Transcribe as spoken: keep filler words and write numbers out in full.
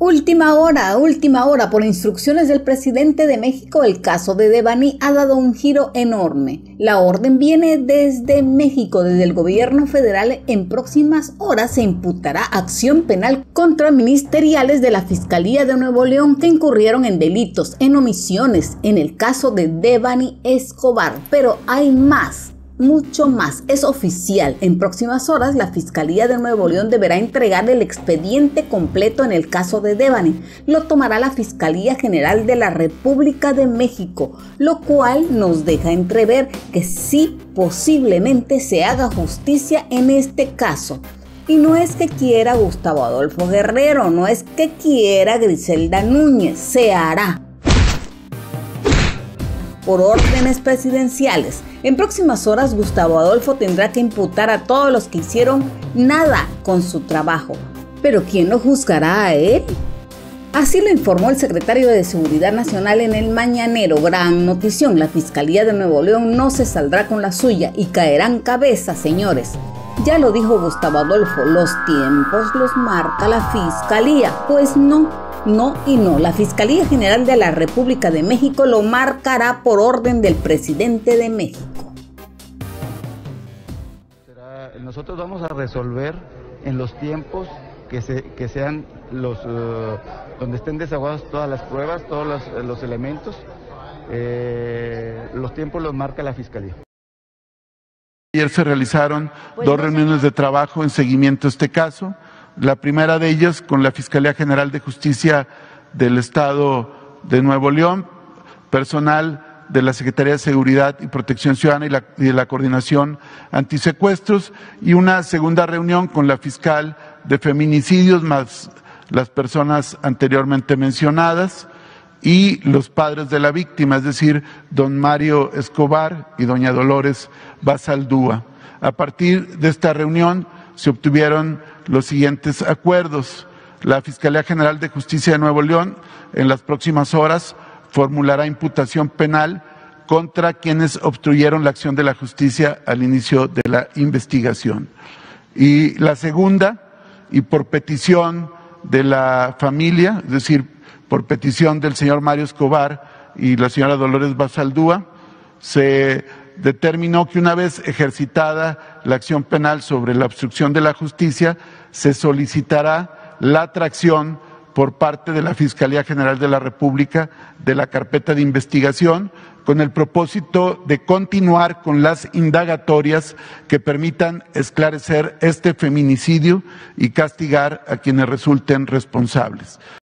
Última hora, última hora, por instrucciones del presidente de México, el caso de Devani ha dado un giro enorme. La orden viene desde México, desde el gobierno federal. En próximas horas se imputará acción penal contra ministeriales de la Fiscalía de Nuevo León que incurrieron en delitos, en omisiones, en el caso de Devani Escobar. Pero hay más. Mucho más, es oficial. En próximas horas, la Fiscalía de Nuevo León deberá entregar el expediente completo en el caso de Devani. Lo tomará la Fiscalía General de la República de México, lo cual nos deja entrever que sí, posiblemente se haga justicia en este caso. Y no es que quiera Gustavo Adolfo Guerrero, no es que quiera Griselda Núñez, se hará por órdenes presidenciales. En próximas horas, Gustavo Adolfo tendrá que imputar a todos los que hicieron nada con su trabajo. ¿Pero quién lo juzgará a él? Así lo informó el secretario de Seguridad Nacional en el Mañanero. Gran notición, la Fiscalía de Nuevo León no se saldrá con la suya y caerán cabezas, señores. Ya lo dijo Gustavo Adolfo, los tiempos los marca la Fiscalía. Pues no. No y no, la Fiscalía General de la República de México lo marcará por orden del presidente de México. Nosotros vamos a resolver en los tiempos que, se, que sean los, uh, donde estén desahogadas todas las pruebas, todos los, los elementos, eh, los tiempos los marca la Fiscalía. Ayer se realizaron dos reuniones de trabajo en seguimiento a este caso. La primera de ellas con la Fiscalía General de Justicia del Estado de Nuevo León, personal de la Secretaría de Seguridad y Protección Ciudadana y, la, y de la Coordinación Antisecuestros, y una segunda reunión con la fiscal de feminicidios, más las personas anteriormente mencionadas y los padres de la víctima, es decir, don Mario Escobar y doña Dolores Basaldúa. A partir de esta reunión se obtuvieron los siguientes acuerdos. La Fiscalía General de Justicia de Nuevo León en las próximas horas formulará imputación penal contra quienes obstruyeron la acción de la justicia al inicio de la investigación. Y la segunda, y por petición de la familia, es decir, por petición del señor Mario Escobar y la señora Dolores Basaldúa, se determinó que una vez ejercitada la acción penal sobre la obstrucción de la justicia, se solicitará la atracción por parte de la Fiscalía General de la República de la carpeta de investigación con el propósito de continuar con las indagatorias que permitan esclarecer este feminicidio y castigar a quienes resulten responsables.